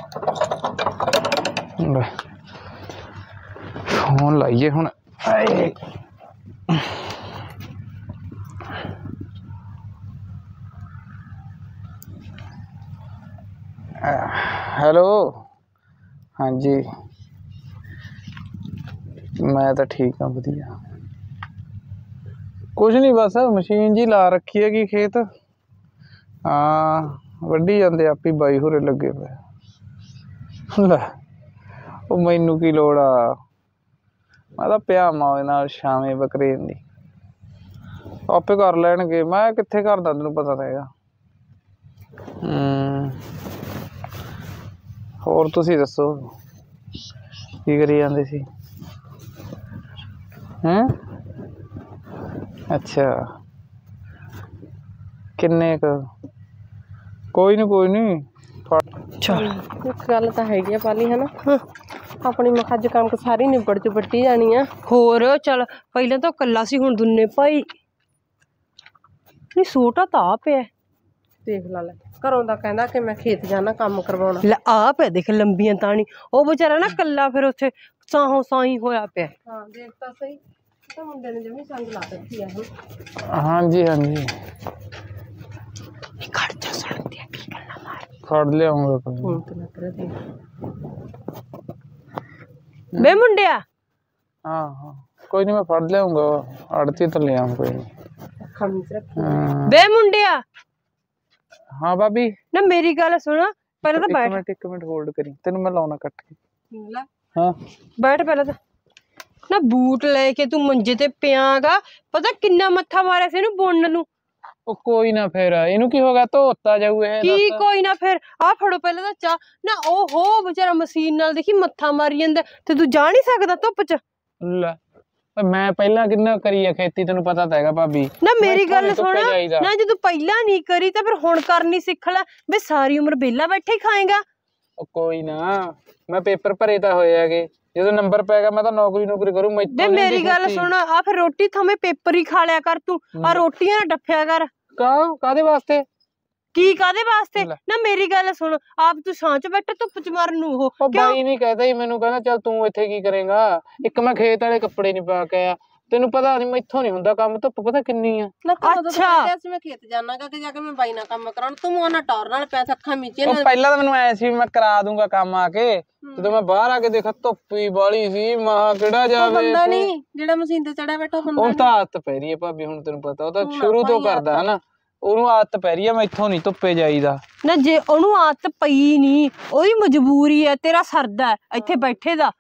Phone लाइए हुण। Hello, हाँ जी, मैं तो ठीक हाँ, वधिया। कुछ नहीं, बस मशीन जी ला रखी है कि खेत। हाँ, वड्डी जाते आप ही बाई होरे लगे पे। लै मैनू की लोड़ आ, मैं तो पिया मौज नाल शामी बकरीन दी, आपे कर लैणगे। मैं कित्थे करदा, तैनूं पता तो हैगा। होर तुसीं दसो की करी जांदे सी? हैं? अच्छा, किन्ने क? कोई नहीं चल गल तो हैगी पाली है ना अपनी मैं अज कणक सारी निबड़ च बट्टी जानी है। होर चल पहले तो कला सी हुण दुन्ने भाई नहीं सोटा तो आप है देख ला ले घरों दा कहंदा कि मैं खेत जाना काम करवाउणा ले आप है देख लंबियां ताणी ओ बेचारा ना कला फिर उत्थे साहों साही होया पिया। हां देख ता सही तो मुंडे ने जमी संग ला रखी है। हाँ जी हाँ जी, खर्चा सुन दिया की गल्ला मार फड़ लियाऊंगा फोन तो लग रहा देख बे मुंडिया। हाँ हाँ, कोई नहीं, मैं फड़ लियाऊंगा, आड़ती तो ले आऊँ कोई नहीं। बे मुंडिया। हाँ भाभी, ना मेरी गल सुन, पहले तो बैठ। एक मिनट होल्ड करी, तेनू मैं लाउना कट के। हाँ बैठ पहले तो ना बूट लेके तू मंजे ते पियागा, पता किन्ना मत्था मारिया सी इनू बुनन नू। ओ कोई ना, फिर इनू की होगा, धोता जाऊ है की कोई ना, फिर आ फड़ो पहले तो चा ना। ओहो बेचारा मशीन नाल देखी मत्था मारी जांदा ते तू जा नहीं सकदा धुप च। ले मैं पहला किन्ना करी है खेती, तेनू पता तो हैगा भाभी। ना मेरी गल सुन ना, जो तू पहला नहीं करी तो फिर हुण करनी सिख ले। बे सारी उम्र बेला बैठे ही खाएगा। ओ कोई ना, मैं पेपर भरे तो होए हैगे, जो नंबर पेगा मैं तो नौकरी करूं। बे मेरी गल सुन, आ फिर रोटी थमे पेपर ही खा लिया कर तू, आ रोटियां ना डफिया कर। कादे वास्ते की कादे वास्ते ना, मेरी गल सुन, आप तू छां च बैठा धुप च मरन नू हो क्यों? भाई नहीं कहता ही मैनू, कहना चल तू इत्थे की करेगा। एक मैं खेत वाले कपड़े नहीं पा के आया, तेनू पता नहीं मैथों नहीं हुंदा काम, धुप पता किन्नी आ। अच्छा मैं खेत जानागा कि जाके मैं बाई ना काम कराउण, तू मोना टौर नाल पैसा अखां मीचे ना। पहला तो मैनू ऐ सी मैं करा दूंगा काम आके, ਜਦੋਂ मैं बाहर आके देखा धुप्प ही बाली सी, महा किहड़ा जावे। ਬੰਦਾ ਨਹੀਂ ਜਿਹੜਾ ਮਸ਼ੀਨ ਤੇ ਚੜਿਆ ਬੈਠਾ ਹੁੰਦਾ, ਉਹ ਤਾਂ ਆਦਤ ਪੈ ਰਹੀ ਹੈ ਭਾਬੀ, ਹੁਣ ਤੈਨੂੰ ਪਤਾ ਉਹ ਤਾਂ ਸ਼ੁਰੂ ਤੋਂ ਕਰਦਾ ਹੈ ਨਾ, ਉਹਨੂੰ ਆਦਤ ਪੈ ਰਹੀ ਹੈ, ਮੈਥੋਂ ਨਹੀਂ ਧੁੱਪੇ ਜਾਈਦਾ ਨਾ। ਜੇ ਉਹਨੂੰ ਆਦਤ ਪਈ ਨਹੀਂ, ਉਹਦੀ ਮਜਬੂਰੀ ਹੈ, ਤੇਰਾ ਸਰਦਾ ਇੱਥੇ ਬੈਠੇ ਦਾ।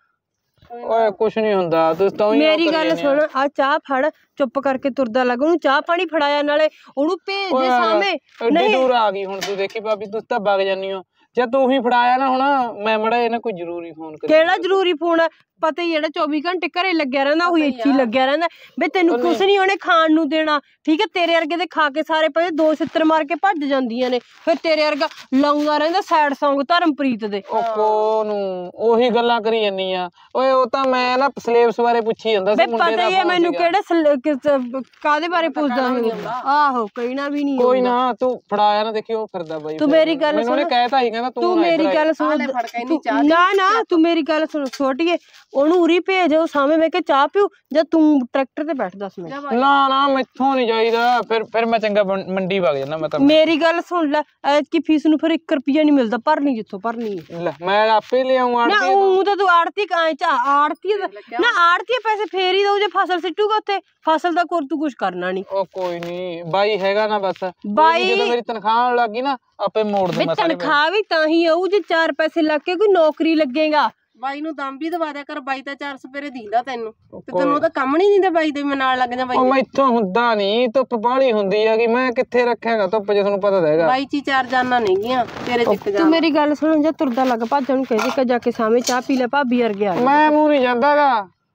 ਓਏ ਕੁਛ ਨਹੀਂ ਹੁੰਦਾ, ਤੂੰ ਤਾਂ ਹੀ ਮੇਰੀ ਗੱਲ ਸੁਣ, ਆ ਚਾਹ ਫੜ, ਚੁੱਪ ਕਰਕੇ ਤੁਰਦਾ ਲੱਗ, ਉਹਨੂੰ ਚਾਹ ਪਾਣੀ ਫੜਾਇਆ, ਨਾਲੇ ਉਹਨੂੰ ਭੇਜ ਦੇ ਸਾਹਮਣੇ। ਨਹੀਂ ਦੂਰ ਆ ਗਈ ਹੁਣ, ਤੂੰ ਦੇਖੀ ਭਾਬੀ, ਤੂੰ ਤਾਂ ਵਗ ਜਾਨੀ ਹੋ। ਜੇ ਤੂੰ ਹੀ ਫੜਾਇਆ ਨਾ ਹੁਣ, ਮੈਂ ਮੜਾ ਇਹਨਾਂ ਕੋਈ ਜ਼ਰੂਰੀ ਫੋਨ ਕਰ। ਕਿਹੜਾ ਜ਼ਰੂਰੀ ਫੋਨ ਹੈ? ਪਤਾ ਹੀ ਜਿਹੜਾ 24 ਘੰਟੇ ਘਰੇ ਲੱਗਿਆ ਰਹਿੰਦਾ, ਉਹ ਇੱਥੇ ਹੀ ਲੱਗਿਆ ਰਹਿੰਦਾ। ਬੇ ਤੈਨੂੰ ਕੁਛ ਨਹੀਂ ਉਹਨੇ ਖਾਣ ਨੂੰ ਦੇਣਾ, ਠੀਕ ਹੈ? ਤੇਰੇ ਵਰਗੇ ਦੇ ਖਾ ਕੇ ਸਾਰੇ ਪਏ ਦੋ ਛਿੱਤਰ ਮਾਰ ਕੇ ਭੱਜ ਜਾਂਦੀਆਂ ਨੇ, ਫਿਰ ਤੇਰੇ ਵਰਗਾ ਲਾਉਂਦਾ ਰਹਿੰਦਾ ਸੈਡ ਸੌਂਗ ਧਰਮਪ੍ਰੀਤ ਦੇ। ਉਹ ਕੋਨੂੰ ਉਹੀ ਗੱਲਾਂ ਕਰੀ ਜਾਂਦੀ ਆ। ਓਏ ਉਹ ਤਾਂ ਮੈਂ ਨਾ ਸਲੇਬਸ ਬਾਰੇ ਪੁੱਛੀ ਜਾਂਦਾ ਸੀ ਮੁੰਡੇ ਦਾ। ਪਤਾ ਹੀ ਹੈ ਮੈਨੂੰ ਕਿਹੜੇ ਕਾਦੇ ਬਾਰੇ ਪੁੱਛਦਾ ਹੁੰਦਾ। ਆਹੋ ਕਹਿਣਾ ਵੀ ਨਹੀਂ। ਕੋਈ ਨਾ, ਤੂੰ ਫੜਾਇਆ ਨਾ, ਦੇਖੀ ਉਹ ਫਿਰਦਾ ਬਾਈ। ਤੂੰ ਮੇਰੀ ਗੱਲ ਸੁਣ, ਉਹਨੇ ਕਹਿਤਾ ਸੀ, ਕਹਿੰਦਾ ਤੂੰ ਮੇਰੀ ਗੱਲ ਸੁਣ। ਨਾ ਨਾ ਤੂੰ ਮੇਰੀ ਗੱਲ ਸੁਣ ਛੋਟੀਏ, ਉਹਨੂੰ ਉਰੀ ਭੇਜ, ਉਹ ਸਾਹਮਣੇ ਬਹਿ ਕੇ ਚਾਹ ਪੀਊ, ਜਾਂ ਤੂੰ ਟਰੈਕਟਰ ਤੇ ਬੈਠ 10 ਮਿੰਟ। ਨਾ ਨਾ ਮੈਥੋਂ ਨਹੀਂ ਜਾਈਦਾ, ਫਿਰ ਮੈਂ ਚੰਗਾ ਮੰਡੀ ਵਗ ਜਾਂਦਾ। ਮੈਂ ਤਾਂ ਮੇਰੀ ਗੱਲ ਸੁਣ ਲੈ, ਐਤਕੀ ਫੀਸ ਨੂੰ ਫਿਰ 1 ਰੁਪਿਆ ਨਹੀਂ ਮਿਲਦਾ, ਭਰਨੀ ਜਿੱਥੋਂ ਭਰਨੀ ਹੈ। ਲੈ ਮੈਂ ਆਪੇ ਲਿਆਉਂ ਨਾ ਉਹ ਤਾਂ ਤੂੰ ਆੜਤੀ ਆੜਤੀ ਨਾ, ਆੜਤੀ ਪੈਸੇ ਫੇਰ ਹੀ ਦਊ ਜੇ ਫਸਲ ਸਿੱਟੂਗਾ ਉੱਥੇ। ਫਸਲ ਦਾ ਕੋਰ ਤੂੰ ਕੁਛ ਕਰਨਾ ਨਹੀਂ। ਉਹ ਕੋਈ ਨਹੀਂ, ਬਾਈ ਹੈਗਾ ਨਾ, ਬਸ ਬਾਈ ਜਦੋਂ ਮੇਰੀ ਤਨਖਾਹ ਆਉਣ ਲੱਗੀ ਨਾ, ਆਪੇ ਮੋੜ ਦੂੰਗਾ। ਤਨਖਾਹ ਵੀ ਤਾਂ ਹੀ ਆਊ ਜੇ 4 ਪੈਸੇ ਲੱਗ ਕੇ ਕੋਈ ਨੌਕਰੀ ਲੱਗੇਗਾ। ਬਾਈ ਨੂੰ ਦਮ ਵੀ ਦਵਾ ਦਿਆ ਕਰ, ਬਾਈ ਤਾਂ 4 ਸਪੇਰੇ ਦਿੰਦਾ ਤੈਨੂੰ, ਤੇ ਤੈਨੂੰ ਉਹਦਾ ਕੰਮ ਨਹੀਂ ਦਿੰਦਾ ਬਾਈ ਦੇ, ਮੈਂ ਨਾਲ ਲੱਗ ਜਾ। ਬਾਈ ਮੈਥੋਂ ਹੁੰਦਾ ਨਹੀਂ, ਧੁੱਪ ਬਾਹਲੀ ਹੁੰਦੀ ਹੈਗੀ, ਮੈਂ ਕਿੱਥੇ ਰੱਖਾਂਗਾ ਧੁੱਪ, ਜੇ ਤੁਹਾਨੂੰ ਪਤਾ ਤਾਂ ਹੈਗਾ। ਬਾਈ ਚ 4 ਜਾਨਾਂ ਨੇਗੀਆਂ ਤੇਰੇ ਚ 1 ਜਾਨ। ਤੂੰ ਮੇਰੀ ਗੱਲ ਸੁਣ, ਜੇ ਤੁਰਦਾ ਲੱਗ ਭੱਜ, ਉਹਨੂੰ ਕਹਿ ਦੇ ਜਾ ਕੇ ਸਾਹਮਣੇ ਚਾਹ ਪੀ ਲੈ, ਭਾਬੀ ਵਰਗੇ ਆ। ਮੈਂ ਮੂੰਹ ਨਹੀਂ ਜਾਂਦਾਗਾ,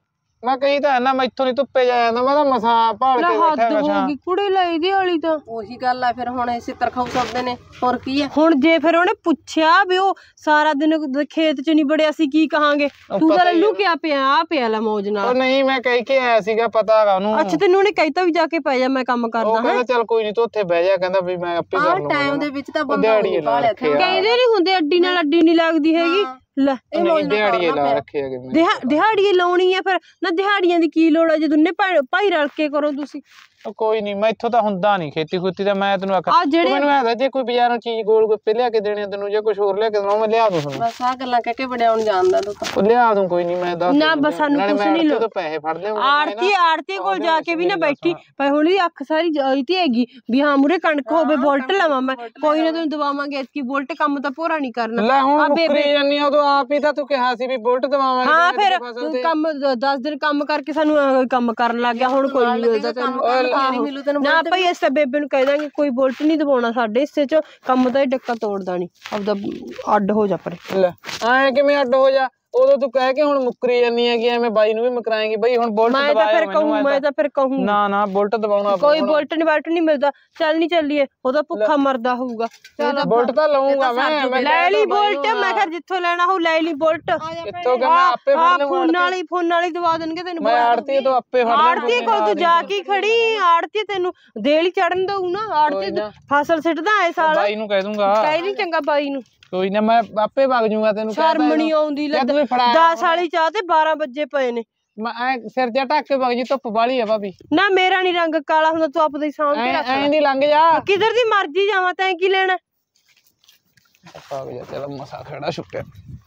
ਮੈਂ ਕਹੀ ਤਾਂ ਨਾ ਮੈਥੋਂ ਨਹੀਂ ਧੁੱਪੇ ਜਾ ਜਾਂਦਾ, ਮੈਂ ਤਾਂ ਮਸਾਂ ਭਾਲ ਲੈ ਕੇ ਬੈਠਾ ਹੱਦ ਹੋ ਮਸਾਂ। ਗਈ ਕੁੜੇ ਲਈ ਦੀ ਵਾਲੀ ਤਾਂ। ਉਹੀ ਗੱਲ ਆ ਫਿਰ ਹੁਣ ਇਸੇ ਤਰਖਾਉ ਸਕਦੇ ਨੇ, ਹੋਰ ਕੀ ਹੈ। ਹੁਣ ਜੇ ਫਿਰ ਉਹਨੇ ਪੁੱਛਿਆ ਵੀ ਉਹ ਸਾਰਾ ਦਿਨ ਖੇਤ ਚ ਨਹੀਂ ਬੜਿਆ, ਅਸੀਂ ਕੀ ਕਹਾਂਗੇ? ਤੂੰ ਤਾਂ ਲੱਲੂ ਕਿਆ ਪਿਆ ਲੈ ਮੌਜ ਨਾਲ। ਉਹ ਨਹੀਂ ਮੈਂ ਕਹਿ ਕੇ ਆਇਆ ਸੀਗਾ, ਪਤਾ ਹੈਗਾ ਉਹਨੂੰ। ਅੱਛਾ ਤੈਨੂੰ ਉਹਨੇ ਕਹਿਤਾ ਵੀ ਜਾ ਕੇ ਪੈ ਜਾ, ਮੈਂ ਕੰਮ ਕਰਦਾ। ਉਹ ਕਹਿੰਦਾ ਚੱਲ ਕੋਈ ਨਹੀਂ ਤੂੰ ਉੱਥੇ ਬਹਿ ਜਾ, ਕਹਿੰਦਾ ਵੀ ਮੈਂ ਆਪੇ ਕਰ ਲੂੰਗਾ। ਟਾਈਮ ਦੇ ਵਿੱਚ ਤਾਂ ਬੰਦਾ ਨਹੀਂ ਭਾਲਿਆ। ਕਹਿੰਦੇ ਨਹੀਂ ਹੁੰਦੇ ਅੱਡੀ ਨਾਲ ਅੱਡੀ ਨਹੀਂ ਲੱਗਦੀ ਹੈਗੀ। ਲੈ ਦਿਹਾੜੀਏ ਲਾ ਰੱਖੇ ਹੈਗੇ ਮੈਂ। ਦਿਹਾੜੀਏ ਲਾਉਣੀ ਆ ਫਿਰ ਨਾ, ਦਿਹਾੜੀਆਂ ਦੀ ਕੀ ਲੋੜ ਆ ਜੇ ਦੋਨੇ ਭਾਈ ਰਲ ਕੇ ਕਰੋ ਤੁਸੀਂ। ਕੋਈ ਨਹੀਂ ਮੈਂ ਇੱਥੋਂ ਤਾਂ ਹੁੰਦਾ ਨਹੀਂ ਖੇਤੀ ਖੁੱਤੀ ਦਾ, ਮੈਂ ਤੈਨੂੰ ਆਖਿਆ ਜਿਹੜੇ ਮੈਨੂੰ ਐਦਾ ਜੇ ਕੋਈ ਬਾਜ਼ਾਰੋਂ ਚੀਜ਼ ਗੋਲ ਗੱਪੇ ਲਿਆ ਕੇ ਦੇਣੇ ਤੈਨੂੰ, ਜਾਂ ਕੁਝ ਹੋਰ ਲਿਆ ਕੇ ਦੇਣਾ, ਮੈਂ ਲਿਆ ਦੂੰ ਤੁਹਾਨੂੰ। ਬਸ ਆ ਗੱਲਾਂ ਕਹਿ ਕੇ ਵੜਿਆਉਣ ਜਾਣਦਾ ਤੂੰ ਤਾਂ। ਲਿਆ ਦੂੰ ਕੋਈ ਨਹੀਂ, ਮੈਂ ਦੱਸ ਨਾ ਬਸ ਸਾਨੂੰ ਕੁਛ ਨਹੀਂ ਲੋ। ਪੈਸੇ ਫੜ ਲਿਆ ਆੜਤੀ ਕੋਲ ਜਾ ਕੇ ਵੀ ਨਾ ਬੈਠੀ ਪਰ ਹੁਣ ਦੀ ਅੱਖ ਸਾਰੀ ਜਾਈਤੀ ਹੈਗੀ ਵੀ ਹਾਂ ਮੂਰੇ ਕਣਕ ਹੋਵੇ ਬੁਲਟ ਲਵਾਂ ਮੈਂ, ਕੋਈ ਨਾ ਤੈਨੂੰ ਦਵਾਵਾਂਗੇ ਇਤਕੀ ਬੁਲਟ, ਕੰਮ ਤਾਂ ਪੂਰਾ ਨਹੀਂ ਕਰਨਾ। ਲੈ ਹੁਣ ਮੁੱਕਰੀ ਜਾਨੀ ਆ, ਉਦੋਂ ਆਪ ਹੀ ਤਾਂ ਤੂੰ ਕਿਹਾ ਸੀ ਵੀ ਬੁਲਟ ਦਵਾਵਾਂਗੇ। ਹਾਂ ਫਿਰ ਕੰਮ 10 ਦਿਨ ਕੰਮ ਕਰਕੇ ਸਾਨੂੰ ਕੰਮ ਕਰਨ ਲੱਗ ਗਿਆ, ਹੁਣ ਕੋਈ ਨਹੀਂ ਮਿਲਦਾ ਤੈਨੂੰ। ਨਾ ਭਾਈ ਇਸ ਤਾਂ ਬੇਬੇ ਨੂੰ ਕਹਿ ਦਾਂਗੇ ਕੋਈ ਬੁਲਟ ਨਹੀਂ ਦਵਾਉਣਾ ਸਾਡੇ ਹਿੱਸੇ ਚ, ਕੰਮ ਦਾ ਹੀ ਡੱਕਾ ਤੋੜਦਾ ਨਹੀਂ, ਆਪਦਾ ਅੱਡ ਹੋ ਜਾ ਪਰੇ। ਲੈ ਐ ਕਿਵੇਂ ਅੱਡ ਹੋ ਜਾ, ਉਦੋਂ ਤੂੰ ਕਹਿ ਕੇ ਹੁਣ ਮੁੱਕਰੀ ਜਾਨੀ ਹੈਗੀ, ਐਵੇਂ ਬਾਈ ਨੂੰ ਵੀ ਮੁਕਰਾਏਂਗੀ ਬਈ ਹੁਣ ਬੁਲਟ ਦਵਾਇਆ। ਮੈਂ ਤਾਂ ਫਿਰ ਕਹੂੰ ਨਾ ਬੁਲਟ ਦਵਾਉਣਾ, ਕੋਈ ਬੁਲਟ ਨਹੀਂ ਮਿਲਦਾ। ਚੱਲ ਨਹੀਂ ਚੱਲੀਏ, ਉਹਦਾ ਭੁੱਖਾ ਮਰਦਾ ਹੋਊਗਾ। ਬੁਲਟ ਤਾਂ ਲਊਂਗਾ ਮੈਂ। ਲੈ ਲਈ ਬੁਲਟ, ਮੈਂ ਕਿਹਾ ਜਿੱਥੋਂ ਲੈਣਾ ਹੋ ਲੈ ਲਈ ਬੁਲਟ। ਕਿੱਥੋਂ ਕਿ ਮੈਂ ਆਪੇ ਫੜ ਲਵਾਂ, ਫੋਨ ਵਾਲੀ ਦਵਾ ਦੇਣਗੇ ਤੈਨੂੰ। ਮੈਂ ਆੜਤੀ ਤੋਂ ਆਪੇ ਫੜ ਲਵਾਂ। ਆੜਤੀ ਕੋਲ ਤੂੰ ਜਾ ਕੇ ਖੜੀ, ਆੜਤੀ ਤੈਨੂੰ ਦੇਲੀ ਚੜਨ ਦਊ ਨਾ। ਆੜਤੀ ਫਸਲ ਸਿੱਟਦਾ ਐ ਸਾਲ। ਬਾਈ ਨੂੰ ਕਹਿ ਦੂੰਗਾ, ਕਹਿ ਨਹੀਂ ਚੰਗਾ ਬਾਈ ਨੂੰ। ਕੋਈ ਨਾ ਮੈਂ ਆਪੇ ਵਗ ਜੂਗਾ, ਤੈਨੂੰ ਸ਼ਰਮ ਨਹੀਂ ਆਉਂਦੀ। 10 ਵਾਲੀ ਚਾਹ ਤੇ 12 ਵਜੇ ਪਏ ਨੇ। ਮੈਂ ਸਿਰ ਜਾ ਢੱਕ ਕੇ ਵਗ ਜੀ, ਧੁੱਪ ਵਾਲੀ ਆ ਭਾਬੀ। ਨਾ ਮੇਰਾ ਨੀ ਰੰਗ ਕਾਲਾ ਹੁੰਦਾ, ਤੂੰ ਆਪਦਾ ਹੀ ਸਾਂਭ ਕੇ ਰੱਖ। ਐ ਨਹੀਂ ਲੰਘ ਜਾ, ਕਿਧਰ ਦੀ ਮਰਜ਼ੀ ਜਾਵਾਂ, ਤੈਂ ਕੀ ਲੈਣਾ? ਭਾਗ ਜਾ, ਚੱਲ ਮਸਾ ਖੜਾ ਛੁੱਟਿਆ।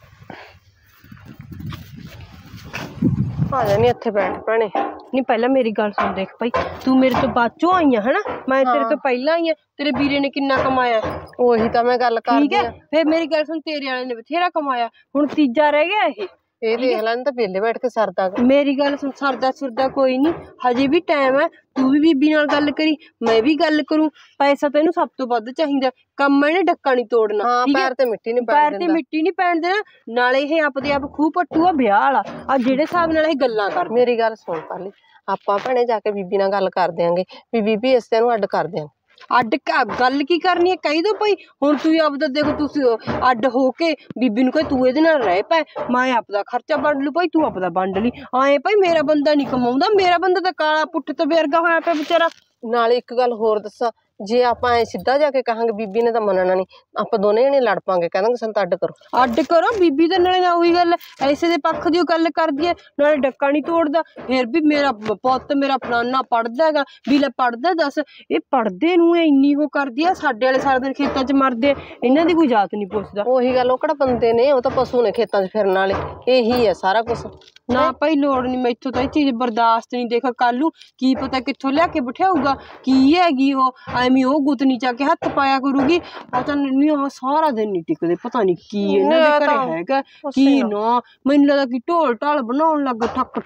ਆ ਜਾ ਨੀ ਇੱਥੇ ਬੈਠ ਭੈਣੇ। ਨਹੀਂ ਪਹਿਲਾਂ ਮੇਰੀ ਗੱਲ ਸੁਣ, ਦੇਖ ਭਾਈ ਤੂੰ ਮੇਰੇ ਤੋਂ ਬਾਅਦੋਂ ਆਈ ਆ ਹਨਾ, ਮੈਂ ਤੇਰੇ ਤੋਂ ਪਹਿਲਾਂ ਆਈ ਆ। ਤੇਰੇ ਵੀਰੇ ਨੇ ਕਿੰਨਾ ਕਮਾਇਆ, ਉਹੀ ਤਾਂ ਮੈਂ ਗੱਲ ਕਰਦੀ ਆ। ਫਿਰ ਮੇਰੀ ਗੱਲ ਸੁਣ, ਤੇਰੇ ਵਾਲੇ ਨੇ ਬਥੇਰਾ ਕਮਾਇਆ, ਹੁਣ ਤੀਜਾ ਰਹਿ ਗਿਆ ਇਹ ਦੇਖ ਲੈਣ ਤਾਂ ਵਿਹਲੇ ਬੈਠ ਕੇ ਸਰਦਾ। ਮੇਰੀ ਗੱਲ ਸੁਣ, ਸਰਦਾ ਸੁਰਦਾ ਕੋਈ ਨਹੀਂ, ਹਜੇ ਵੀ ਟਾਈਮ ਹੈ। ਤੂੰ ਵੀ ਬੀਬੀ ਨਾਲ ਗੱਲ ਕਰੀ, ਮੈਂ ਵੀ ਗੱਲ ਕਰੂੰ। ਪੈਸਾ ਤੈਨੂੰ ਸਭ ਤੋਂ ਵੱਧ ਚਾਹੀਦਾ, ਕੰਮ ਇਹਨੇ ਡੱਕਾ ਨਹੀਂ ਤੋੜਨਾ। ਪੈਰ ਤੇ ਮਿੱਟੀ ਨਹੀਂ ਪੈਣ ਦੇਣਾ। ਨਾਲੇ ਇਹ ਆਪਦੇ ਆਪ ਖੂਹ ਪੱਟੂ ਆ ਵਿਆਹ ਵਾਲਾ, ਆ ਜਿਹੜੇ ਹਿਸਾਬ ਨਾਲ ਇਹ ਗੱਲਾਂ ਕਰ। ਮੇਰੀ ਗੱਲ ਸੁਣ ਪਾਲੀ, ਆਪਾਂ ਭੈਣੇ ਜਾ ਕੇ ਬੀਬੀ ਨਾਲ ਗੱਲ ਕਰ ਦਿਆਂਗੇ ਵੀ ਬੀਬੀ ਇਸ ਨੂੰ ਅੱਡ ਕਰ ਦਿਆਂਗੇ। ਅੱਡ ਗੱਲ ਕੀ ਕਰਨੀ ਹੈ, ਕਹੀ ਦੋ ਭਾਈ। ਹੁਣ ਤੂੰ ਆਪਦਾ ਦੇਖੋ, ਤੁਸੀਂ ਅੱਡ ਹੋ ਕੇ ਬੀਬੀ ਨੂੰ ਕਹੇ ਤੂੰ ਇਹਦੇ ਨਾਲ ਰਹਿ ਪੈ, ਮੈਂ ਆਪਦਾ ਖਰਚਾ ਵੰਡ ਲੂ ਭਾਈ, ਤੂੰ ਆਪਦਾ ਵੰਡ ਲਈ। ਆਏ ਭਾਈ ਮੇਰਾ ਬੰਦਾ ਨਹੀਂ ਕਮਾਉਂਦਾ, ਮੇਰਾ ਬੰਦਾ ਤਾਂ ਕਾਲਾ ਪੁੱਠ ਤੇ ਵਰਗਾ ਹੋਇਆ ਪਿਆ ਵਿਚਾਰਾ। ਨਾਲੇ ਇੱਕ ਗੱਲ ਹੋਰ ਦੱਸਾਂ, ਜੇ ਆਪਾਂ ਐ ਸਿੱਧਾ ਜਾ ਕੇ ਕਹਾਂਗੇ ਬੀਬੀ ਨੇ ਤਾਂ ਮੰਨਣਾ ਨਹੀਂ, ਆਪਾਂ ਦੋਨੇ ਜਣੇ ਲੜ ਪਾਂਗੇ, ਕਹਿੰਦਾਂਗੇ ਸਾਨੂੰ ਤਾਂ ਅੱਡ ਕਰੋ। ਬੀਬੀ ਦੇ ਨਾਲੇ ਨਾ ਉਹੀ ਗੱਲ, ਐਸੇ ਦੇ ਪੱਖ ਦੀ ਉਹ ਗੱਲ ਕਰਦੀ ਹੈ, ਨਾਲੇ ਡੱਕਾ ਨਹੀਂ ਤੋੜਦਾ। ਫਿਰ ਵੀ ਮੇਰਾ ਪੁੱਤ ਮੇਰਾ ਫਲਾਨਾ ਪੜਦਾ ਹੈਗਾ, ਵੀ ਲੈ ਪੜਦਾ। ਦੱਸ ਇਹ ਪੜਦੇ ਨੂੰ ਇੰਨੀ ਉਹ ਕਰਦੀ ਆ, ਸਾਡੇ ਵਾਲੇ ਸਾਰਾ ਦਿਨ ਖੇਤਾਂ 'ਚ ਮਰਦੇ, ਇਹਨਾਂ ਦੀ ਕੋਈ ਜਾਤ ਨਹੀਂ ਪੁੱਛਦਾ। ਉਹੀ ਗੱਲ, ਉਹ ਕਿਹੜਾ ਬੰਦੇ ਨੇ, ਉਹ ਤਾਂ ਪਸ਼ੂ ਨੇ ਖੇਤਾਂ 'ਚ ਫਿਰਨ ਵਾਲੇ। ਇਹੀ ਹੈ ਸਾਰਾ ਕੁਛ। ਨਾ ਭਾਈ ਲੋੜ ਨਹੀਂ, ਮੈਥੋਂ ਤਾਂ ਇਹ ਚੀਜ਼ ਬਰਦਾਸ਼ਤ ਨਹੀਂ। ਦੇਖ ਕੱਲ ਨੂੰ ਕੀ ਪਤਾ ਕਿੱਥੋਂ ਲਿਆ ਕੇ ਬਿਠਾਊਗਾ, ਕੀ ਹੈਗੀ ਉਹ, ਐਵੇਂ ਉਹ ਗੁੱਤਨੀ ਚਾ ਕੇ ਹੱਥ ਪਾਇਆ ਕਰੂਗੀ। ਪਤਾ ਨਹੀਂ ਉਹ ਸਾਰਾ ਦਿਨ ਨਹੀਂ ਟਿਕਦੇ, ਪਤਾ ਨਹੀਂ ਕੀ ਇਹਨਾਂ ਦੇ ਘਰੇ ਹੈਗਾ ਕੀ ਨਾ। ਮੈਨੂੰ ਲੱਗਦਾ ਕਿ ਢੋਲ ਢਾਲ ਬਣਾਉਣ ਲੱਗ ਠੱਕ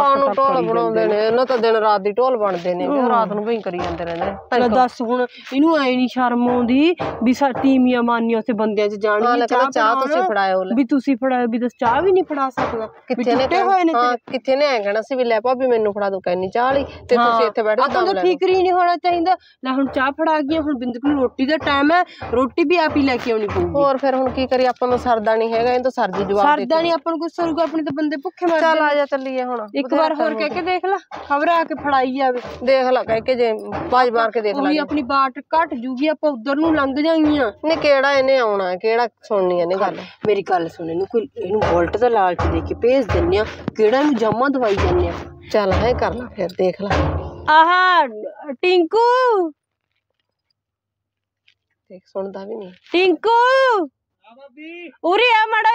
ਢੋਲ ਬਣਾਉਂਦੇ ਨੇ ਇਹਨਾਂ ਤਾਂ, ਦਿਨ ਰਾਤ ਦੀ ਢੋਲ ਬਣਦੇ ਨੇ, ਰਾਤ ਨੂੰ ਵੀ ਕਰੀ ਜਾਂਦੇ ਰਹਿੰਦੇ ਨੇ। ਦੱਸ ਹੁਣ ਇਹਨੂੰ ਐ ਨਹੀਂ ਸ਼ਰਮ ਆਉਂਦੀ ਵੀ ਟੀਮੀਆਂ ਮਾਨੀਆਂ ਉੱਥੇ ਬੰਦਿਆਂ 'ਚ ਜਾਣਗੀਆਂ, ਚਾਹ ਤੁਸੀਂ ਫੜਾਇਓ, ਵੀ ਤੁਸੀਂ ਫੜਾਇਓ, ਵੀ ਦੱਸ ਚਾਹ ਵੀ ਨਹੀਂ ਫੜਾ ਸਕਦਾ। ਕਿੱਥੇ ਨੇ ਕਿੱਥੇ ਨੇ ਐ ਕਹਿਣਾ ਸੀ ਵੀ ਲੈ ਭਾਬੀ ਮੈਨੂੰ ਫੜਾ ਦੋ, ਕਹਿੰਨੀ ਚਾਹ ਲਈ ਤੇ ਤੁਸੀਂ ਇੱਥੇ ਬੈਠੋ। ਤਾਂ ਫਿਕਰ ਹੀ ਨਹੀਂ ਹੋਣਾ ਚਾਹੀਦਾ। ਲੈ ਹੁਣ ਚਾਹ ਫੜਾ ਗਈਆਂ, ਹੁਣ ਬਿੰਦਕ ਨੂੰ ਰੋਟੀ ਦਾ ਟਾਈਮ ਹੈ, ਰੋਟੀ ਵੀ ਆਪ ਹੀ ਲੈ ਕੇ ਆਉਣੀ ਪਊਗੀ। ਹੋਰ ਫਿਰ ਹੁਣ ਕੀ ਕਰੀ, ਆਪਾਂ ਨੂੰ ਸਰਦਾ ਨਹੀਂ ਹੈਗਾ, ਇਹ ਤਾਂ ਸਰਦੀ ਜਵਾਬ ਸਰਦਾ ਨਹੀਂ, ਆਪਾਂ ਨੂੰ ਕੁਛ ਸਰੂਗਾ, ਆਪਣੇ ਤਾਂ ਬੰਦੇ ਭੁੱਖੇ ਮਰਦੇ। ਚੱਲ ਆ ਜਾ ਚੱਲੀਏ ਹੁਣ, ਇੱਕ ਵਾਰ ਹੋਰ ਕਹਿ ਕੇ ਦੇਖ ਲੈ, ਖਬਰ ਆ ਕੇ ਫੜਾਈ ਜਾਵੇ। ਦੇਖ ਲੈ ਕਹਿ ਕੇ, ਜੇ ਬਾਜ ਮਾਰ ਕੇ ਦੇਖ ਲੈ, ਆਪਣੀ ਬਾਟ ਘਟ ਜੂਗੀ, ਆਪਾਂ ਉਧਰ ਨੂੰ ਲੰਘ ਜਾਈਆਂ। ਨਹੀਂ ਕਿਹੜਾ ਇਹਨੇ ਆਉਣਾ, ਕਿਹੜਾ ਸੁਣਨੀ ਇਹਨੇ ਗੱਲ। ਮੇਰੀ ਗੱਲ ਸੁਣ, ਇਹਨੂੰ ਕੋਈ ਇਹਨੂੰ ਬੁਲਟ ਦਾ ਲਾਲਚ ਦੇ ਕੇ ਭੇਜ ਦਿੰਨੇ ਆ, ਕਿਹੜਾ ਇਹਨੂੰ ਜਮਾ ਦਵਾਈ ਜਾਂਦੇ ਆ। ਚੱਲ ਹੈ ਕਰ ਲੈ ਫਿਰ, ਦੇਖ ਲੈ। ਆਹਾ ਟਿੰਕੂ, ਦੇਖ ਸੁਣਦਾ ਵੀ ਨਹੀਂ। ਟਿੰਕੂ ਉਰੇ ਆ ਮੜਾ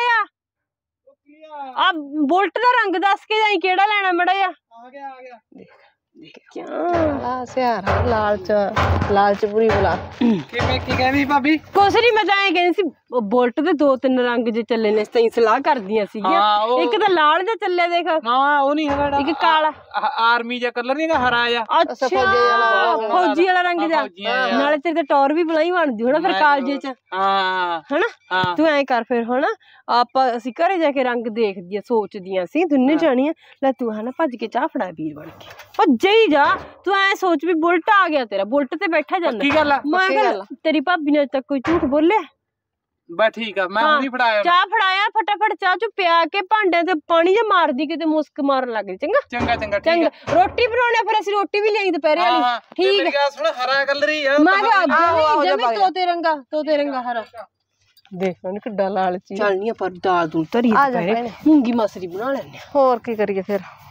ਆ ਬੁਲਟ ਦਾ ਰੰਗ ਦੱਸ ਕੇ ਜਾਈ, ਕਿਹੜਾ ਲੈਣਾ ਮੜਾ ਆ ਗਿਆ ਕਿਆ ਸਿਆਰਾ ਲਾਲਚ ਪੂਰੀ ਬੁਲਾ। ਕਿਵੇਂ ਕੀ ਕਹਿੰਦੀ ਭਾਬੀ? ਕੁਛ ਨਹੀਂ, ਮੈਂ ਤਾਂ ਐਂ ਕਹਿੰਦੀ ਸੀ ਬੁਲਟ ਦੇ 2-3 ਰੰਗ ਜੇ ਚੱਲੇ ਨੇ ਸਹੀ ਸਲਾਹ ਕਰਦੀਆਂ ਸੀਗੀਆਂ ਇੱਕ ਤਾਂ ਲਾਲ ਜਿਹਾ ਚੱਲਿਆ ਦੇਖ ਹਾਂ ਉਹ ਨਹੀਂ ਹੈਗਾ ਇੱਕ ਕਾਲਾ ਆਰਮੀ ਜਿਹਾ ਕਲਰ ਨਹੀਂ ਹੈਗਾ ਹਰਾ ਜਿਹਾ ਅੱਛਾ ਫੌਜੀ ਵਾਲਾ ਰੰਗ ਜਾ ਨਾਲੇ ਤੇਰੇ ਤੇ ਟੌਰ ਵੀ ਬਲਾਈ ਬਣਦੀ ਹੋਣਾ ਫਿਰ ਕਾਲਜੇ ਚ ਹਾਂ ਹਨਾ ਤੂੰ ਐਂ ਕਰ ਫਿਰ ਹਨਾ ਅਸੀਂ ਘਰੇ ਜਾ ਕੇ ਰੰਗ ਦੇਖਦੀਆਂ ਸੋਚਦੀਆਂ ਸੀ ਦੋਨੇ ਜਾਣੀਆਂ ਲੈ ਤੂੰ ਹਨਾ ਭੱਜ ਕੇ ਚਾਹ ਫੜਾ ਵੀਰ ਬਣ ਕੇ ਭੱਜੇ ਹੀ ਜਾ ਤੂੰ ਐਂ ਸੋਚ ਵੀ ਬੁਲਟ ਆ ਗਿਆ ਤੇਰਾ ਬੁਲਟ ਤੇ ਬੈਠਾ ਜਾਂਦਾ ਕੀ ਗੱਲ ਆ ਮੈਂ ਕਿਹਾ ਤੇਰੀ ਭਾਬੀ ਨੇ ਅਜੇ ਤੱਕ ਕੋਈ ਝੂਠ ਬੋਲਿਆ ਬਸ ਠੀਕ ਆ ਮੈਂ ਹੁਣੀ ਫੜਾਇਆ ਚਾਹ ਫੜਾਇਆ ਫਟਾਫਟ ਚਾਹ ਚ ਪਿਆ ਕੇ ਭਾਂਡਿਆਂ ਤੇ ਪਾਣੀ ਜਿਹਾ ਮਾਰਦੀ ਕਿਤੇ ਮੁਸਕ ਮਾਰਨ ਲੱਗ ਗਈ ਚੰਗਾ ਚੰਗਾ ਚੰਗਾ ਠੀਕ ਚੰਗਾ ਰੋਟੀ ਬਣਾਉਣੀ ਫਿਰ ਅਸੀਂ ਰੋਟੀ ਵੀ ਲਈ ਦੁਪਹਿਰੇ ਵਾਲੀ ਠੀਕ ਮੇਰੀ ਗੱਲ ਸੁਣ ਹਰਾ ਕਲਰ ਹੀ ਆ ਮੈਂ ਕਿਹਾ ਜਮੀ ਤੋਤੇ ਰੰਗਾ ਹਰਾ ਦੇਖ ਉਹਨੇ ਕਿੱਡਾ ਲਾਲਚੀ ਚੱਲਣੀ ਆ ਪਰ ਦਾਲ ਦੂਲ ਧਰੀ ਦੁਪਹਿਰੇ ਮੂੰਗੀ ਮਸਰੀ ਬਣਾ ਲੈਣੇ ਹੋਰ ਕੀ ਕਰੀਏ ਫਿਰ